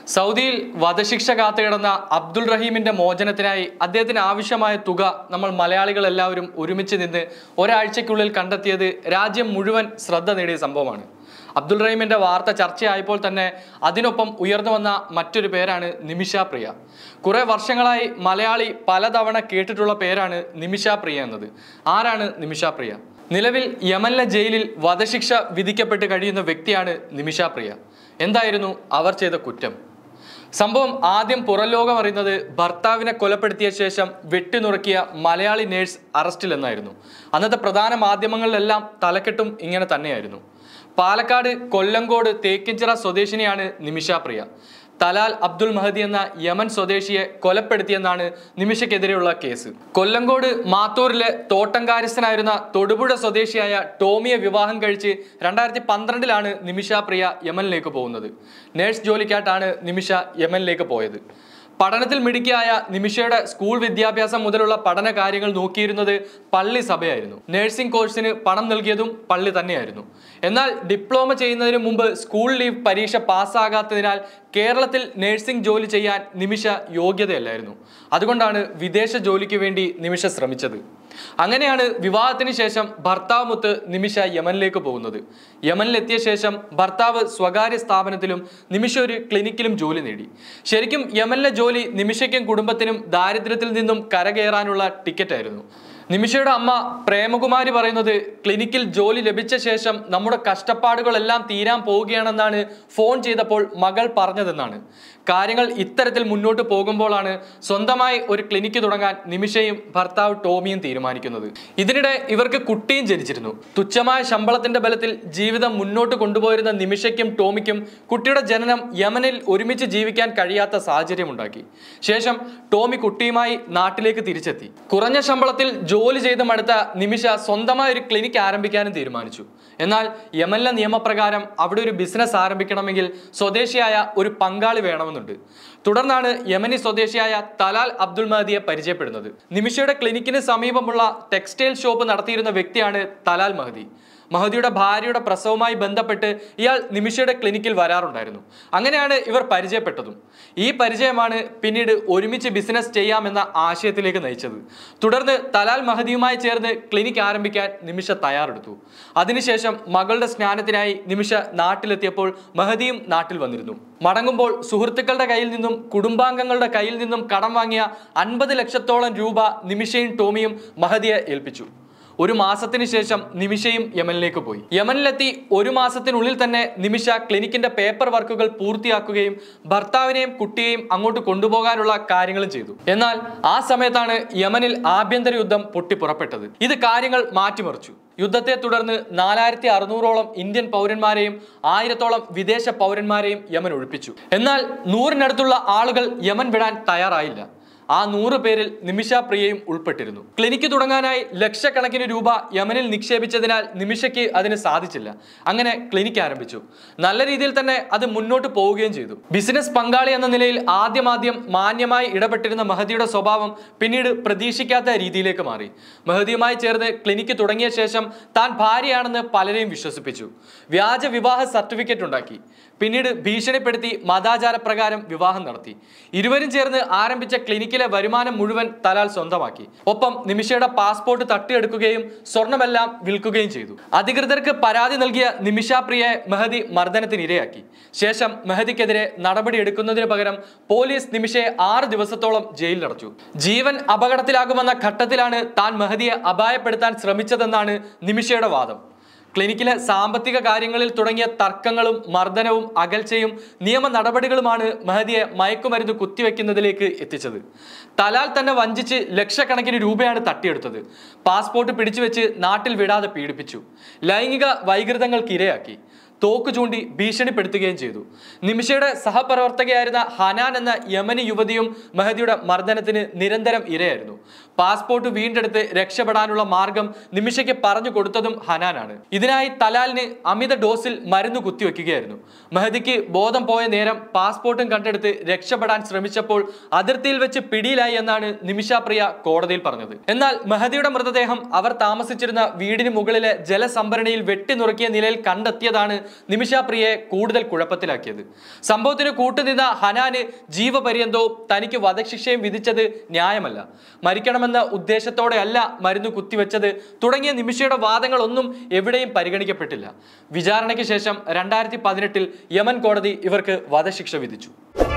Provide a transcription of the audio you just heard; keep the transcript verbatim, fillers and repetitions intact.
സൗദിയിൽ വധശിക്ഷ കാത്തുകിടന്ന അബ്ദുൾ റഹീമിന്റെ മോചനത്തിനായി അദ്ദേഹത്തിന് ആവശ്യമായ തുക നമ്മൾ മലയാളികൾ എല്ലാവരും ഒരുമിച്ച് നിന്ന് ഒരാഴ്ചയ്ക്കുള്ളിൽ കണ്ടെത്തിയത് രാജ്യം മുഴുവൻ ശ്രദ്ധ നേടിയ സംഭവമാണ്. അബ്ദുൾ റഹീമിന്റെ വാർത്ത ചർച്ചയായപ്പോൾ തന്നെ അതിനൊപ്പം ഉയർന്നു വന്ന മറ്റൊരു പേരാണ് നിമിഷ പ്രിയ. കുറെ വർഷങ്ങളായി മലയാളി പലതവണ കേട്ടിട്ടുള്ള പേരാണ് നിമിഷ പ്രിയ എന്നത്. ആരാണ് നിമിഷ പ്രിയ? നിലവിൽ യമനിലെ ജയിലിൽ വധശിക്ഷ വിധിക്കപ്പെട്ട് കഴിയുന്ന വ്യക്തിയാണ് നിമിഷ പ്രിയ. എന്തായിരുന്നു അവർ ചെയ്ത കുറ്റം? സംഭവം ആദ്യം പുറംലോകം അറിയുന്നത് ഭർത്താവിനെ കൊലപ്പെടുത്തിയ ശേഷം വെട്ടിനുറുക്കിയ മലയാളി നേഴ്സ് അറസ്റ്റിലെന്നായിരുന്നു. അന്നത്തെ പ്രധാന മാധ്യമങ്ങളിലെല്ലാം തലക്കെട്ടും ഇങ്ങനെ തന്നെയായിരുന്നു. പാലക്കാട് കൊല്ലങ്കോട് തേക്കിൻചിറ സ്വദേശിനിയാണ് Nimisha Priya. Talal Abdul Mahdi എന്ന യമൻ സ്വദേശിയെ കൊലപ്പെടുത്തിയെന്നാണ് നിമിഷയ്ക്കെതിരെയുള്ള കേസ്. കൊല്ലങ്കോട് മാത്തൂരിലെ തോട്ടംകാര്യസ്ഥനായിരുന്ന തൊടുപുഴ സ്വദേശിയായ ടോമിയെ വിവാഹം കഴിച്ച് രണ്ടായിരത്തി പന്ത്രണ്ടിലാണ് നിമിഷ പ്രിയ യമനിലേക്ക് പോകുന്നത്. നേഴ്സ് ജോലിക്കായിട്ടാണ് നിമിഷ യമനിലേക്ക് പോയത്. പഠനത്തിൽ മിടുക്കിയായ നിമിഷയുടെ സ്കൂൾ വിദ്യാഭ്യാസം മുതലുള്ള പഠന കാര്യങ്ങൾ നോക്കിയിരുന്നത് പള്ളി സഭയായിരുന്നു. നഴ്സിംഗ് കോഴ്സിന് പണം നൽകിയതും പള്ളി തന്നെയായിരുന്നു. എന്നാൽ ഡിപ്ലോമ ചെയ്യുന്നതിന് മുമ്പ് സ്കൂൾ ലീവ് പരീക്ഷ പാസ്സാകാത്തതിനാൽ കേരളത്തിൽ നഴ്സിംഗ് ജോലി ചെയ്യാൻ നിമിഷ യോഗ്യതയല്ലായിരുന്നു. അതുകൊണ്ടാണ് വിദേശ ജോലിക്ക് വേണ്ടി നിമിഷ ശ്രമിച്ചത്. അങ്ങനെയാണ് വിവാഹത്തിന് ശേഷം ഭർത്താവുമൊത്ത് നിമിഷ യമനിലേക്ക് പോകുന്നത്. യമനിലെത്തിയ ശേഷം ഭർത്താവ് സ്വകാര്യ സ്ഥാപനത്തിലും നിമിഷ ഒരു ക്ലിനിക്കിലും ജോലി നേടി. ശരിക്കും യമനിലെ ജോലി നിമിഷയ്ക്കും കുടുംബത്തിനും ദാരിദ്ര്യത്തിൽ നിന്നും കരകയറാനുള്ള ടിക്കറ്റായിരുന്നു. നിമിഷയുടെ അമ്മ പ്രേമകുമാരി പറയുന്നത്, ക്ലിനിക്കിൽ ജോലി ലഭിച്ച ശേഷം നമ്മുടെ കഷ്ടപ്പാടുകളെല്ലാം തീരാൻ പോവുകയാണെന്നാണ് ഫോൺ ചെയ്തപ്പോൾ മകൾ പറഞ്ഞതെന്നാണ്. കാര്യങ്ങൾ ഇത്തരത്തിൽ മുന്നോട്ട് പോകുമ്പോഴാണ് സ്വന്തമായി ഒരു ക്ലിനിക്ക് തുടങ്ങാൻ നിമിഷയും ഭർത്താവ് ടോമിയും തീരുമാനിക്കുന്നത്. ഇതിനിടെ ഇവർക്ക് കുട്ടിയും ജനിച്ചിരുന്നു. തുച്ഛമായ ശമ്പളത്തിന്റെ ബലത്തിൽ ജീവിതം മുന്നോട്ട് കൊണ്ടുപോയിരുന്ന നിമിഷയ്ക്കും ടോമിക്കും കുട്ടിയുടെ ജനനം യമനിൽ ഒരുമിച്ച് ജീവിക്കാൻ കഴിയാത്ത സാഹചര്യമുണ്ടാക്കി. ശേഷം ടോമി കുട്ടിയുമായി നാട്ടിലേക്ക് തിരിച്ചെത്തി. കുറഞ്ഞ ശമ്പളത്തിൽ ജോലി ചെയ്ത് മടുത്ത നിമിഷ സ്വന്തമായ ഒരു ക്ലിനിക്ക് ആരംഭിക്കാനും തീരുമാനിച്ചു. എന്നാൽ യമനിലെ നിയമപ്രകാരം അവിടെ ഒരു ബിസിനസ് ആരംഭിക്കണമെങ്കിൽ സ്വദേശിയായ ഒരു പങ്കാളി വേണമെന്നുണ്ട്. തുടർന്നാണ് യമനി സ്വദേശിയായ തലാൽ അബ്ദുൽ മഹദിയെ പരിചയപ്പെടുന്നത്. നിമിഷയുടെ ക്ലിനിക്കിന് സമീപമുള്ള ടെക്സ്റ്റൈൽ ഷോപ്പ് നടത്തിയിരുന്ന വ്യക്തിയാണ് തലാൽ മഹദി. മഹദിയുടെ ഭാര്യയുടെ പ്രസവവുമായി ബന്ധപ്പെട്ട് ഇയാൾ നിമിഷയുടെ ക്ലിനിക്കിൽ വരാറുണ്ടായിരുന്നു. അങ്ങനെയാണ് ഇവർ പരിചയപ്പെട്ടതും. ഈ പരിചയമാണ് പിന്നീട് ഒരുമിച്ച് ബിസിനസ് ചെയ്യാമെന്ന ആശയത്തിലേക്ക് നയിച്ചത്. തുടർന്ന് തലാൽ മഹദിയുമായി ചേർന്ന് ക്ലിനിക്ക് ആരംഭിക്കാൻ നിമിഷ തയ്യാറെടുത്തു. അതിനുശേഷം മകളുടെ സ്നാനത്തിനായി നിമിഷ നാട്ടിലെത്തിയപ്പോൾ മഹദിയും നാട്ടിൽ വന്നിരുന്നു. മടങ്ങുമ്പോൾ സുഹൃത്തുക്കളുടെ കയ്യിൽ നിന്നും കുടുംബാംഗങ്ങളുടെ കയ്യിൽ നിന്നും കടം വാങ്ങിയ അൻപത് ലക്ഷത്തോളം രൂപ നിമിഷയും ടോമിയും മഹദിയെ ഏൽപ്പിച്ചു. ഒരു മാസത്തിന് ശേഷം നിമിഷയും യമനിലേക്ക് പോയി. യമനിലെത്തി ഒരു മാസത്തിനുള്ളിൽ തന്നെ നിമിഷ ക്ലിനിക്കിന്റെ പേപ്പർ വർക്കുകൾ പൂർത്തിയാക്കുകയും ഭർത്താവിനെയും കുട്ടിയെയും അങ്ങോട്ട് കൊണ്ടുപോകാനുള്ള കാര്യങ്ങളും ചെയ്തു. എന്നാൽ ആ സമയത്താണ് യമനിൽ ആഭ്യന്തര യുദ്ധം പൊട്ടിപ്പുറപ്പെട്ടത്. ഇത് കാര്യങ്ങൾ മാറ്റിമറിച്ചു. യുദ്ധത്തെ തുടർന്ന് നാലായിരത്തി അറുന്നൂറോളം ഇന്ത്യൻ പൗരന്മാരെയും ആയിരത്തോളം വിദേശ പൗരന്മാരെയും യമൻ ഒഴിപ്പിച്ചു. എന്നാൽ നൂറിനടുത്തുള്ള ആളുകൾ യമൻ വിടാൻ തയ്യാറായില്ല. ആ നൂറ് പേരിൽ നിമിഷ പ്രിയയും ഉൾപ്പെട്ടിരുന്നു. ക്ലിനിക്ക് തുടങ്ങാനായി ലക്ഷക്കണക്കിന് രൂപ യമനിൽ നിക്ഷേപിച്ചതിനാൽ നിമിഷയ്ക്ക് അതിന് സാധിച്ചില്ല. അങ്ങനെ ക്ലിനിക്ക് ആരംഭിച്ചു. നല്ല രീതിയിൽ തന്നെ അത് മുന്നോട്ട് പോവുകയും ചെയ്തു. ബിസിനസ് പങ്കാളി എന്ന നിലയിൽ ആദ്യമാദ്യം മാന്യമായി ഇടപെട്ടിരുന്ന മഹദിയുടെ സ്വഭാവം പിന്നീട് പ്രതീക്ഷിക്കാത്ത രീതിയിലേക്ക് മാറി. മഹദിയുമായി ചേർന്ന് ക്ലിനിക്ക് തുടങ്ങിയ ശേഷം താൻ ഭാര്യയാണെന്ന് പലരെയും വിശ്വസിപ്പിച്ചു. വ്യാജ വിവാഹ സർട്ടിഫിക്കറ്റ് ഉണ്ടാക്കി. പിന്നീട് ഭീഷണിപ്പെടുത്തി മതാചാരപ്രകാരം വിവാഹം നടത്തി. ഇരുവരും ചേർന്ന് ആരംഭിച്ച ക്ലിനിക്കിലെ വരുമാനം മുഴുവൻ തലാൽ സ്വന്തമാക്കി. ഒപ്പം നിമിഷയുടെ പാസ്പോർട്ട് തട്ടിയെടുക്കുകയും സ്വർണമെല്ലാം വിൽക്കുകയും ചെയ്തു. അധികൃതർക്ക് പരാതി നൽകിയ നിമിഷ പ്രിയയെ മഹദി മർദ്ദനത്തിനിരയാക്കി. ശേഷം മഹദിക്കെതിരെ നടപടിയെടുക്കുന്നതിന് പകരം പോലീസ് നിമിഷയെ ആറ് ദിവസത്തോളം ജയിലിലടച്ചു. ജീവൻ അപകടത്തിലാകുമെന്ന ഘട്ടത്തിലാണ് താൻ മഹദിയെ അപായപ്പെടുത്താൻ ശ്രമിച്ചതെന്നാണ് നിമിഷയുടെ വാദം. ക്ലിനിക്കിലെ സാമ്പത്തിക കാര്യങ്ങളിൽ തുടങ്ങിയ തർക്കങ്ങളും മർദ്ദനവും അകൽച്ചയും നിയമ നടപടികളുമാണ് മഹദിയെ മയക്കുമരുന്ന് കുത്തിവെക്കുന്നതിലേക്ക് എത്തിച്ചത്. തലാൽ തന്നെ വഞ്ചിച്ച് ലക്ഷക്കണക്കിന് രൂപയാണ് തട്ടിയെടുത്തത്. പാസ്പോർട്ട് പിടിച്ചുവെച്ച് നാട്ടിൽ വിടാതെ പീഡിപ്പിച്ചു. ലൈംഗിക വൈകൃതങ്ങൾക്ക് ഇരയാക്കി. തോക്ക് ചൂണ്ടി ഭീഷണിപ്പെടുത്തുകയും ചെയ്തു. നിമിഷയുടെ സഹപ്രവർത്തകയായിരുന്ന ഹനാൻ എന്ന യമനി യുവതിയും മഹദിയുടെ മർദ്ദനത്തിന് നിരന്തരം ഇരയായിരുന്നു. പാസ്പോർട്ട് വീണ്ടെടുത്ത് രക്ഷപ്പെടാനുള്ള മാർഗം നിമിഷയ്ക്ക് പറഞ്ഞു കൊടുത്തതും ഹനാനാണ്. ഇതിനായി തലാലിന് അമിത ഡോസിൽ മരുന്ന് കുത്തിവെക്കുകയായിരുന്നു. മഹദിക്ക് ബോധം പോയ നേരം പാസ്പോർട്ടും കണ്ടെടുത്ത് രക്ഷപ്പെടാൻ ശ്രമിച്ചപ്പോൾ അതിർത്തിയിൽ വെച്ച് പിടിയിലായി എന്നാണ് നിമിഷ പ്രിയ കോടതിയിൽ പറഞ്ഞത്. എന്നാൽ മഹദിയുടെ മൃതദേഹം അവർ താമസിച്ചിരുന്ന വീടിന് മുകളിലെ ജലസംഭരണിയിൽ വെട്ടിനുറുക്കിയ നിലയിൽ കണ്ടെത്തിയതാണ് നിമിഷ പ്രിയയെ കൂടുതൽ കുഴപ്പത്തിലാക്കിയത്. സംഭവത്തിന് കൂട്ടുനിന്ന ഹനാന് ജീവപര്യന്തവും തനിക്ക് വധശിക്ഷയും വിധിച്ചത് ന്യായമല്ല, മരിക്കണമെന്ന ഉദ്ദേശത്തോടെയല്ല മരുന്ന് കുത്തിവെച്ചത് തുടങ്ങിയ നിമിഷയുടെ വാദങ്ങളൊന്നും എവിടെയും പരിഗണിക്കപ്പെട്ടില്ല. വിചാരണയ്ക്ക് ശേഷം രണ്ടായിരത്തി പതിനെട്ടിൽ യമൻ കോടതി ഇവർക്ക് വധശിക്ഷ വിധിച്ചു.